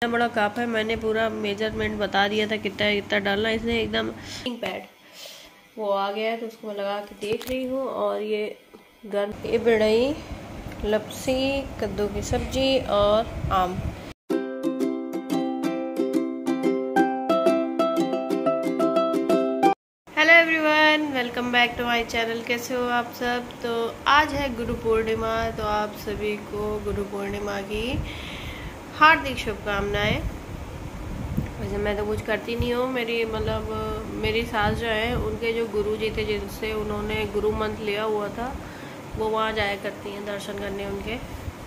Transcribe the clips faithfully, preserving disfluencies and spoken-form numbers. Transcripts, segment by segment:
बड़ा कप है, मैंने पूरा मेजरमेंट बता दिया था कितना कितना डालना। इसने एकदम पैड वो आ गया है तो उसको मैं लगा के देख रही हूँ। और ये गर्म ये बिड़ई, लपसी, कद्दू की सब्जी और आम। Hello everyone, welcome back to my channel. कैसे हो आप सब? तो आज है गुरु पूर्णिमा, तो आप सभी को गुरु पूर्णिमा की हार्दिक शुभकामनाएं। वैसे मैं तो कुछ करती नहीं हूँ, मेरी मतलब मेरी सास जो है उनके जो गुरु जी थे जिनसे उन्होंने गुरु मंत्र लिया हुआ था, वो वहाँ जाया करती हैं दर्शन करने उनके।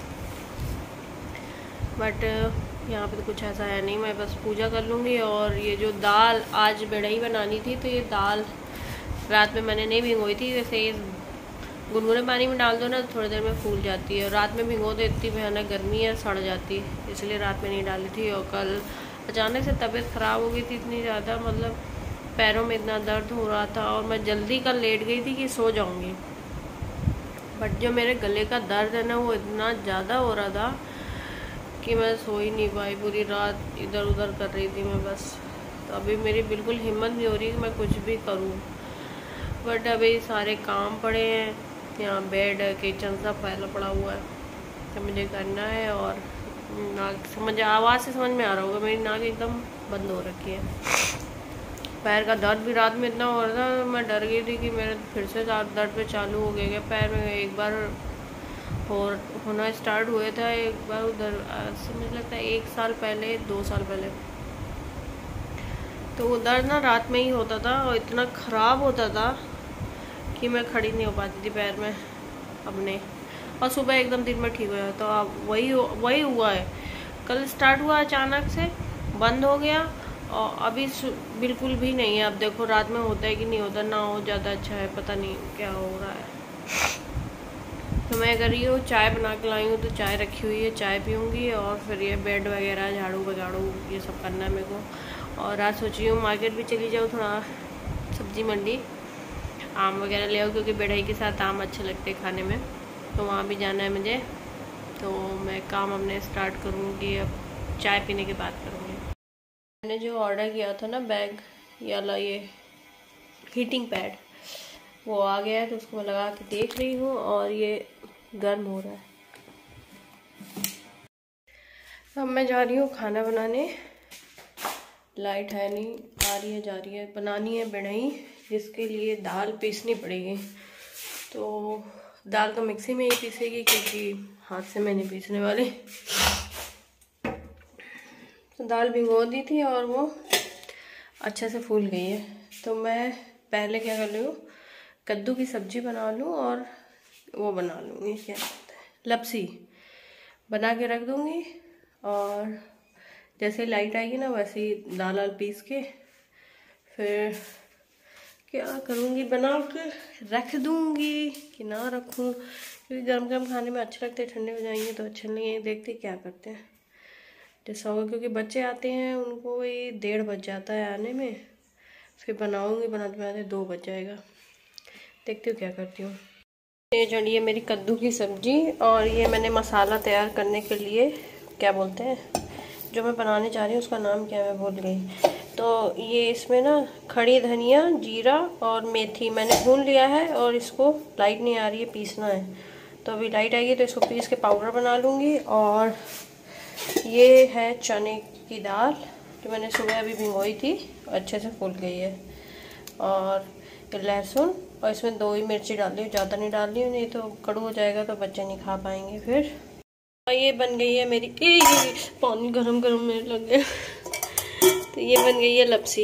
बट यहाँ पे तो कुछ ऐसा है नहीं, मैं बस पूजा कर लूँगी। और ये जो दाल आज बेड़ई बनानी थी, तो ये दाल रात में मैंने नहीं भिगोई थी। वैसे ये गुनगुने पानी में डाल दो ना तो थोड़ी देर में फूल जाती है, और रात में भिगो दो इतनी भयानक गर्मी है, सड़ जाती है, इसलिए रात में नहीं डाली थी। और कल अचानक से तबीयत ख़राब हो गई थी इतनी ज़्यादा, मतलब पैरों में इतना दर्द हो रहा था और मैं जल्दी कल लेट गई थी कि सो जाऊँगी। बट जो मेरे गले का दर्द है ना वो इतना ज़्यादा हो रहा था कि मैं सो ही नहीं पाई, पूरी रात इधर उधर कर रही थी मैं बस। तो अभी मेरी बिल्कुल हिम्मत नहीं हो रही कि मैं कुछ भी करूं। बट अभी सारे काम पड़े हैं, यहाँ बेड किचन सब फैला पड़ा हुआ है तो मुझे करना है। और नाक समझ आवाज़ से समझ में आ रहा होगा मेरी नाक एकदम बंद हो रखी है। पैर का दर्द भी रात में इतना हो रहा था, मैं डर गई थी कि मेरे फिर से दर्द पे चालू हो गया पैर में। एक बार और होना स्टार्ट हुए था एक बार उधर से, मुझे लगता है एक साल पहले दो साल पहले। तो वो दर्द ना रात में ही होता था और इतना ख़राब होता था कि मैं खड़ी नहीं हो पाती थी पैर में अपने। और सुबह एकदम दिन में ठीक हो गया। तो अब वही वही हुआ है, कल स्टार्ट हुआ अचानक से, बंद हो गया और अभी बिल्कुल भी नहीं है। अब देखो रात में होता है कि नहीं होता, ना हो ज़्यादा अच्छा है, पता नहीं क्या हो रहा है। तो मैं कर रही हूँ चाय बना के लाई हूँ, तो चाय रखी हुई है, चाय पीऊँगी और फिर ये बेड वगैरह झाड़ू वगाड़ू ये सब करना है मेरे को। और आज सोच रही हूँ मार्केट भी चली जाऊँ, थोड़ा सब्जी मंडी आम वगैरह ले आओ, क्योंकि बेड़ई के साथ आम अच्छे लगते हैं खाने में, तो वहाँ भी जाना है मुझे। तो मैं काम अपने स्टार्ट करूँगी, अब चाय पीने के बाद करूँगी। मैंने जो ऑर्डर किया था ना बैग या ये हीटिंग पैड, वो आ गया है तो उसको मैं लगा के देख रही हूँ। और ये गर्म हो रहा है। अब मैं जा रही हूँ खाना बनाने, लाइट है नहीं, आ रही है जा रही है। बनानी है बेड़ई, जिसके लिए दाल पीसनी पड़ेगी। तो दाल तो मिक्सी में ही पीसेगी क्योंकि हाथ से मैं नहीं पीसने वाली। तो दाल भिगो दी थी और वो अच्छे से फूल गई है। तो मैं पहले क्या कर रही हूँ, कद्दू की सब्जी बना लूँ और वो बना लूँगी, क्या कहते हैं, लपसी बना के रख दूँगी। और जैसे लाइट आएगी ना वैसे ही दाल वाल पीस के फिर क्या करूँगी, बना के रख दूँगी कि ना रखूँ, क्योंकि गर्म गर्म खाने में अच्छे लगते हैं, ठंडे हो जाएंगे तो अच्छे नहीं है। देखते क्या करते हैं जैसा होगा, क्योंकि बच्चे आते हैं उनको ये डेढ़ बज जाता है आने में, फिर बनाऊँगी बनाते बनाते दो बज जाएगा। देखती हूँ क्या करती हूँ। ये चलिए मेरी कद्दू की सब्जी, और ये मैंने मसाला तैयार करने के लिए क्या बोलते हैं जो मैं बनाने जा रही हूँ उसका नाम क्या मैं भूल गई। तो ये इसमें ना खड़ी धनिया, जीरा और मेथी मैंने भून लिया है, और इसको लाइट नहीं आ रही है, पीसना है। तो अभी लाइट आएगी तो इसको पीस के पाउडर बना लूँगी। और ये है चने की दाल जो मैंने सुबह अभी भिगोई थी, अच्छे से फूल गई है। और लहसुन, और इसमें दो ही मिर्ची डाल ली, ज़्यादा नहीं डाल ली, नहीं तो कड़ू हो जाएगा तो बच्चे नहीं खा पाएंगे फिर। और ये बन गई है मेरी, ए, पानी गरम गरम मेरे लग गया। तो ये बन गई है लपसी,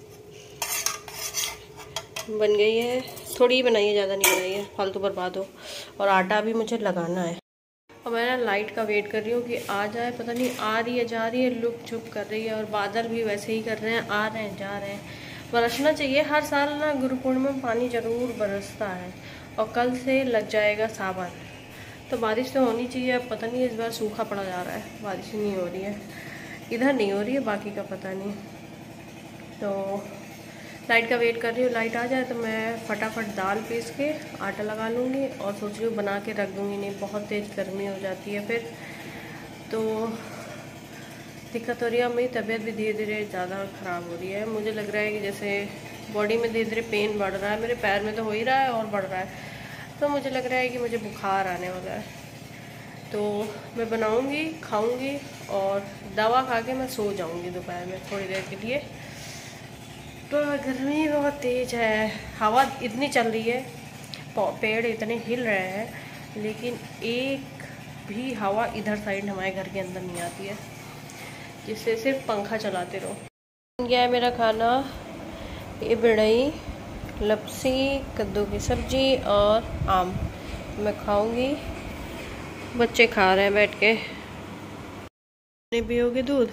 बन गई है, थोड़ी ही बनाई है, ज़्यादा नहीं बनाई है, फालतू बर्बाद हो। और आटा भी मुझे लगाना है। और मैं ना लाइट का वेट कर रही हूँ कि आ जाए, पता नहीं आ रही है जा रही है, लुक छुप कर रही है। और बादल भी वैसे ही कर रहे हैं, आ रहे हैं जा रहे हैं। बरसना चाहिए, हर साल ना गुरु पूर्णिमा में पानी ज़रूर बरसता है। और कल से लग जाएगा सावन, तो बारिश तो होनी चाहिए। अब पता नहीं इस बार सूखा पड़ा जा रहा है, बारिश ही नहीं हो रही है, इधर नहीं हो रही है, बाकी का पता नहीं। तो लाइट का वेट कर रही हूँ, लाइट आ जाए तो मैं फटाफट दाल पीस के आटा लगा लूँगी। और सोच रही हूँ बना के रख दूँगी, नहीं बहुत तेज़ गर्मी हो जाती है फिर। तो दिक्कत हो रही है। मेरी तबीयत भी धीरे धीरे ज़्यादा ख़राब हो रही है। मुझे लग रहा है कि जैसे बॉडी में धीरे धीरे पेन बढ़ रहा है, मेरे पैर में तो हो ही रहा है और बढ़ रहा है, तो मुझे लग रहा है कि मुझे बुखार आने वाला है। तो मैं बनाऊंगी, खाऊंगी और दवा खा के मैं सो जाऊंगी दोपहर में थोड़ी देर के लिए। तो गर्मी बहुत तेज़ है, हवा इतनी चल रही है, पेड़ इतने हिल रहे हैं, लेकिन एक भी हवा इधर साइड हमारे घर के अंदर नहीं आती है, जिससे सिर्फ पंखा चलाते रहो। बन गया है मेरा खाना, ये बिरड़ई, लपसी, कद्दू की सब्जी और आम। मैं खाऊंगी, बच्चे खा रहे हैं बैठ के। नहीं पियोगे दूध?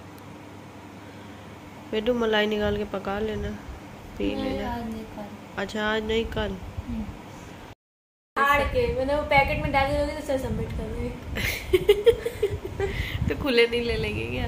बेटू मलाई निकाल के पका लेना, पी लेना। अच्छा आज नहीं, कल के मैंने वो पैकेट में डाल दोगे तो सबमिट कर देंगे। तो खुले नहीं ले लेंगे क्या?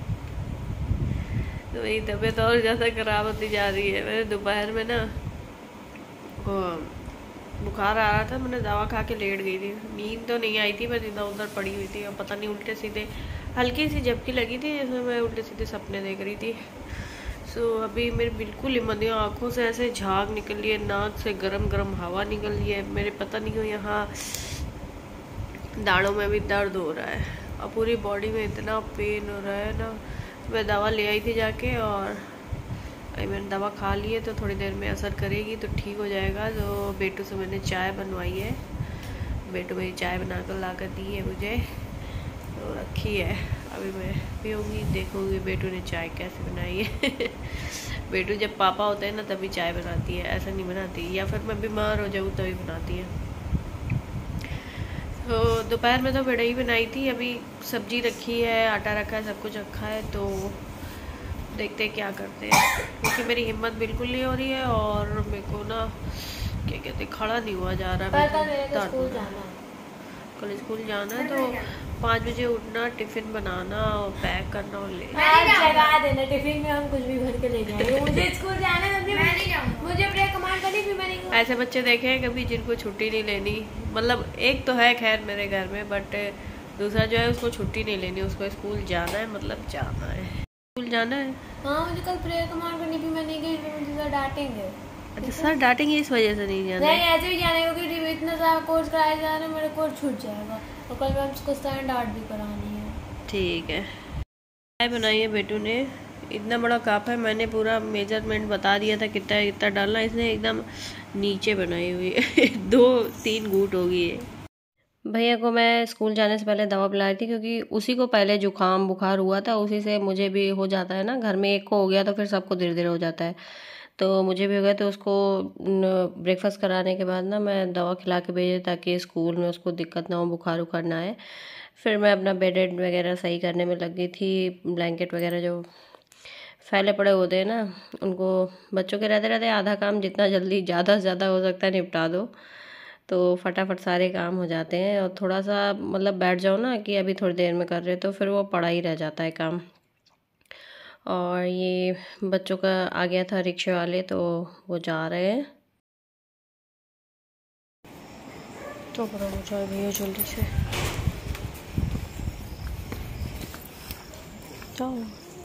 तो मेरी तबीयत और ज़्यादा खराब होती जा रही है। मैंने दोपहर में ना वो बुखार आ रहा था, मैंने दवा खा के लेट गई थी। नींद तो नहीं आई थी, बस इधर उधर पड़ी हुई थी और पता नहीं उल्टे सीधे हल्की सी झपकी लगी थी, जिसमें मैं उल्टे सीधे सपने देख रही थी। सो so, अभी मेरी बिल्कुल हिम्मत नहीं, आँखों से ऐसे झाग निकल रही है, नाक से गरम गरम हवा निकल रही है मेरे, पता नहीं क्यों यहाँ दाढ़ों में भी दर्द हो रहा है और पूरी बॉडी में इतना पेन हो रहा है ना। तो मैं दवा ले आई थी जाके और मैंने दवा खा ली है, तो थोड़ी देर में असर करेगी तो ठीक हो जाएगा। तो बेटू से मैंने चाय बनवाई है, बेटू मेरी चाय बना कर ला कर दी है मुझे, तो रखी है, अभी मैं पीऊँगी, देखूँगी बेटू ने चाय कैसे बनाई है। बेटू जब पापा होते हैं ना तभी चाय बनाती है, ऐसा नहीं बनाती, या फिर मैं बीमार हो जाऊँ तभी बनाती है। तो दोपहर में तो बिरड़ई बनाई थी, अभी सब्जी रखी है, आटा रखा है, सब कुछ रखा है, तो देखते हैं क्या करते हैं, क्योंकि मेरी हिम्मत बिल्कुल नहीं हो रही है और मेरे को ना क्या कहते खड़ा नहीं हुआ जा रहा है। स्कूल जाना है, कल स्कूल जाना है, तो पाँच बजे उठना, टिफिन बनाना और पैक करना और ले जगा देना। टिफिन में हम कुछ भी भर के ले जाएंगे। मुझे स्कूल जाना है, मैं नहीं जाऊंगा, मुझे ब्रेक कमांड करनी, फिर मैं नहीं। ऐसे बच्चे देखे हैं कभी जिनको छुट्टी नहीं लेनी, मतलब एक तो है खैर मेरे घर में, बट दूसरा जो है उसको छुट्टी नहीं लेनी, उसको स्कूल जाना है, मतलब जाना है, स्कूल जाना है। हाँ मुझे कल प्रेयर कमांड करनी, फिर मैं नहीं गई, फिर मुझे सर डांटेंगे। अच्छा सर डांटेंगे इस वजह से नहीं जाना? नहीं ऐसे भी जाने, क्योंकि इतना सारा कोर्स कराया जा रहा है, मेरा कोर्स छूट जाएगा और कल मैं उसको स्टैंड आर्ट भी करानी है। ठीक है। चाय बनाई है बेटू ने, इतना बड़ा कप है, मैंने पूरा मेजरमेंट बता दिया था कितना कितना डालना, इसने एकदम नीचे बनाई हुई है। दो तीन घूंट होगी है। भैया को मैं स्कूल जाने से पहले दवा पिलाई थी, क्योंकि उसी को पहले जुकाम बुखार हुआ था, उसी से मुझे भी हो जाता है ना, घर में एक को हो गया तो फिर सबको धीरे धीरे हो जाता है, तो मुझे भी हो गया। तो उसको ब्रेकफास्ट कराने के बाद ना मैं दवा खिला के भेजे, ताकि स्कूल में उसको दिक्कत ना हो, बुखार उखार ना आए। फिर मैं अपना बेड वेड वगैरह सही करने में लग गई थी, ब्लैंकेट वगैरह जो फैले पड़े होते हैं ना, उनको बच्चों के रहते रहते आधा काम जितना जल्दी ज़्यादा से ज़्यादा हो सकता है निपटा दो, तो फटाफट सारे काम हो जाते हैं। और थोड़ा सा मतलब बैठ जाओ ना कि अभी थोड़ी देर में कर रहे, तो फिर वो पड़ा ही रह जाता है काम। और ये बच्चों का आ गया था रिक्शे वाले, तो वो जा रहे हैं, तो बड़ा हो जाए भैया जल्दी से जाओ।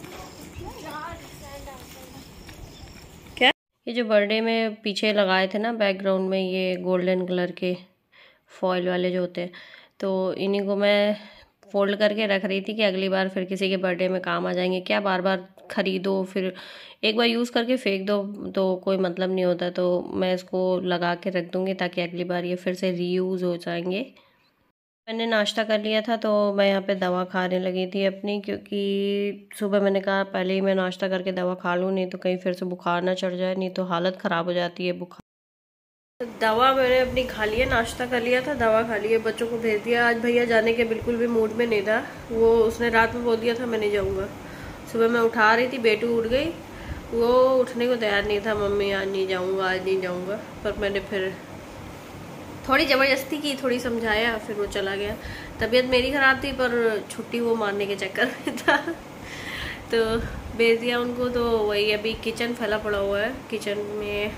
क्या ये जो बर्थडे में पीछे लगाए थे ना बैकग्राउंड में, ये गोल्डन कलर के फॉइल वाले जो होते हैं, तो इन्हीं को मैं फोल्ड करके रख रही थी कि अगली बार फिर किसी के बर्थडे में काम आ जाएंगे। क्या बार बार ख़रीदो, फिर एक बार यूज़ करके फेंक दो तो कोई मतलब नहीं होता, तो मैं इसको लगा के रख दूँगी ताकि अगली बार ये फिर से रीयूज़ हो जाएंगे। मैंने नाश्ता कर लिया था, तो मैं यहाँ पे दवा खाने लगी थी अपनी, क्योंकि सुबह मैंने कहा पहले ही मैं नाश्ता करके दवा खा लूँ, नहीं तो कहीं फिर से बुखार ना चढ़ जाए, नहीं तो हालत ख़राब हो जाती है बुखार। दवा मैंने अपनी खा लिया, नाश्ता कर लिया था, दवा खा लिया, बच्चों को भेज दिया। आज भैया जाने के बिल्कुल भी मूड में नहीं था, वो उसने रात में बोल दिया था मैं नहीं जाऊँगा। सुबह मैं उठा रही थी, बेटू उठ गई, वो उठने को तैयार नहीं था, मम्मी आज नहीं जाऊँगा आज नहीं जाऊँगा, पर मैंने फिर थोड़ी ज़बरदस्ती की, थोड़ी समझाया, फिर वो चला गया। तबीयत मेरी ख़राब थी पर छुट्टी वो मारने के चक्कर में था, तो भेज दिया उनको। तो वही अभी किचन फैला पड़ा हुआ है, किचन में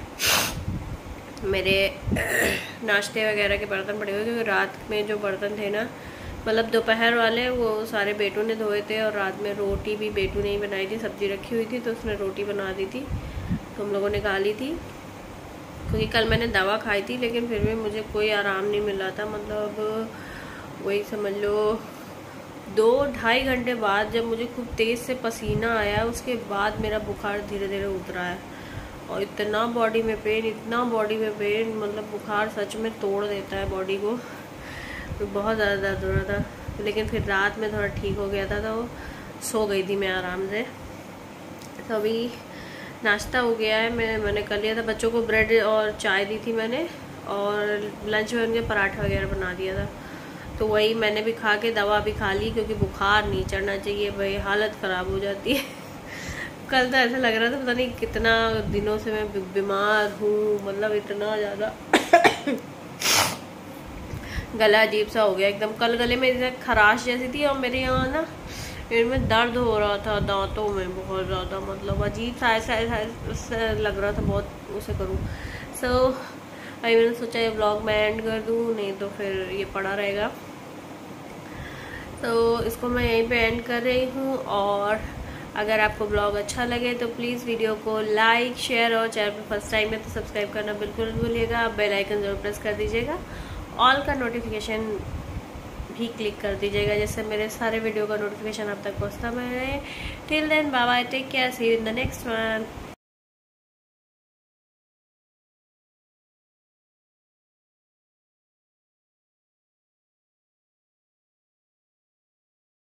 मेरे नाश्ते वगैरह के बर्तन पड़े हुए, क्योंकि रात में जो बर्तन थे ना मतलब दोपहर वाले वो सारे बेटू ने धोए थे, और रात में रोटी भी बेटू ने ही बनाई थी, सब्जी रखी हुई थी तो उसने रोटी बना दी थी, तो हम लोगों ने खा ली थी। क्योंकि कल मैंने दवा खाई थी लेकिन फिर भी मुझे कोई आराम नहीं मिला था, मतलब वही समझ लो दो ढाई घंटे बाद जब मुझे खूब तेज़ से पसीना आया उसके बाद मेरा बुखार धीरे धीरे उतरा है। और इतना बॉडी में पेन, इतना बॉडी में पेन, मतलब बुखार सच में तोड़ देता है बॉडी को, तो बहुत ज़्यादा दर्द हो रहा था। लेकिन फिर रात में थोड़ा ठीक हो गया था तो सो गई थी मैं आराम से। तो अभी नाश्ता हो गया है, मैं मैंने कर लिया था, बच्चों को ब्रेड और चाय दी थी मैंने, और लंच में उनके पराठा वगैरह बना दिया था, तो वही मैंने भी खा के दवा भी खा ली, क्योंकि बुखार नहीं चढ़ना चाहिए भाई, हालत ख़राब हो जाती है। कल तो ऐसा लग रहा था पता नहीं कितना दिनों से मैं बीमार हूँ, मतलब इतना ज़्यादा गला अजीब सा हो गया एकदम। कल गले में जैसे खराश जैसी थी, और मेरे यहाँ ना इनमें दर्द हो रहा था दांतों में बहुत ज़्यादा, मतलब अजीब सा ऐसा ऐसा लग रहा था बहुत, उसे करूँ। सो so, अभी मैंने सोचा ये ब्लॉग मैं एंड कर दूँ, नहीं तो फिर ये पड़ा रहेगा, तो इसको मैं यहीं पे एंड कर रही हूँ। और अगर आपको ब्लॉग अच्छा लगे तो प्लीज़ वीडियो को लाइक शेयर, और चैनल पर फर्स्ट टाइम है तो सब्सक्राइब करना बिल्कुल नहीं भूलिएगा, बेल आइकन ज़रूर प्रेस कर दीजिएगा, ऑल का नोटिफिकेशन भी क्लिक कर दीजिएगा, जिससे मेरे सारे वीडियो का नोटिफिकेशन आप तक पहुँचता रहे। Till then bye bye, take care, see you in the next one.